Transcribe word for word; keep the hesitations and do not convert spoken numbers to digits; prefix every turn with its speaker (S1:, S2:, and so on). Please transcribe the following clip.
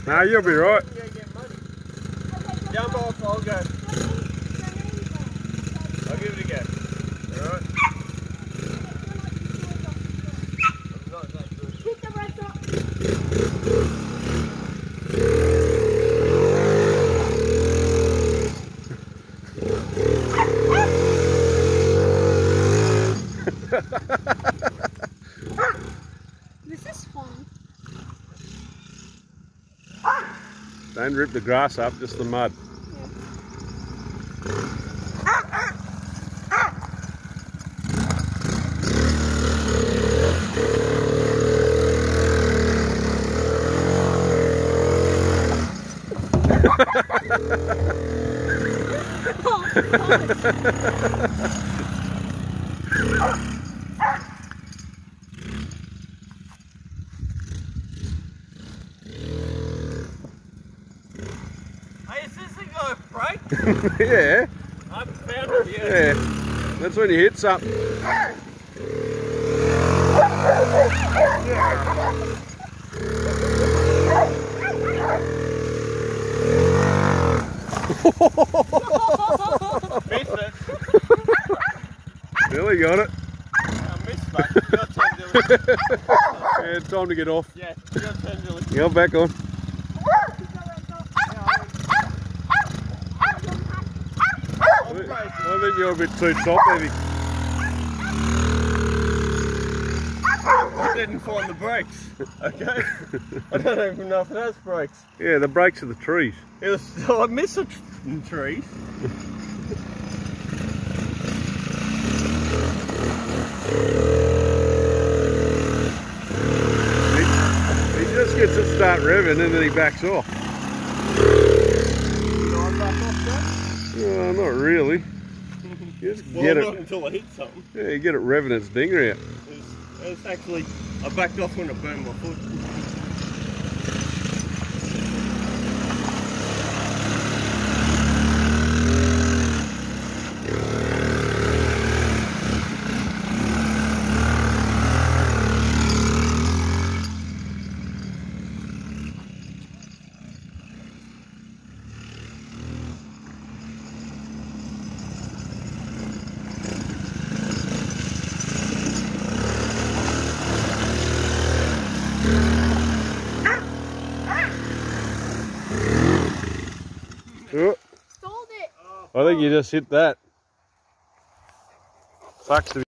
S1: No, you'll be right.
S2: Jump off, I'll go. I'll give it a go. Alright? I'm not that good.
S3: Hit the red dot. This is fun.
S1: Don't rip the grass up, just the mud.
S2: Hey, is this thing going to break?
S1: Yeah.
S2: I haven't found it yet.
S1: Yeah. That's when you hit something.
S2: Missed it.
S1: Billy got it.
S2: I missed that. Your turn, Dilly.
S1: Yeah, time to get off.
S2: Yeah, your turn, Dilly.
S1: Go back on. I think, I think you're a bit too top heavy.
S2: I didn't find the brakes, okay? I don't even know if it has brakes.
S1: Yeah, the brakes are the trees.
S2: It was, oh, I miss the tr trees.
S1: He, he just gets to start revving and then he backs off.
S2: You know I'm back off that?
S1: Oh, not really. You just
S2: Well,
S1: get
S2: not
S1: it.
S2: until I hit something.
S1: Yeah, you get it revving its dinger out.
S2: It's, it's actually, I backed off when it burned my foot.
S1: Oh,
S3: Stalled it.
S1: I think you just hit that. Sucks to be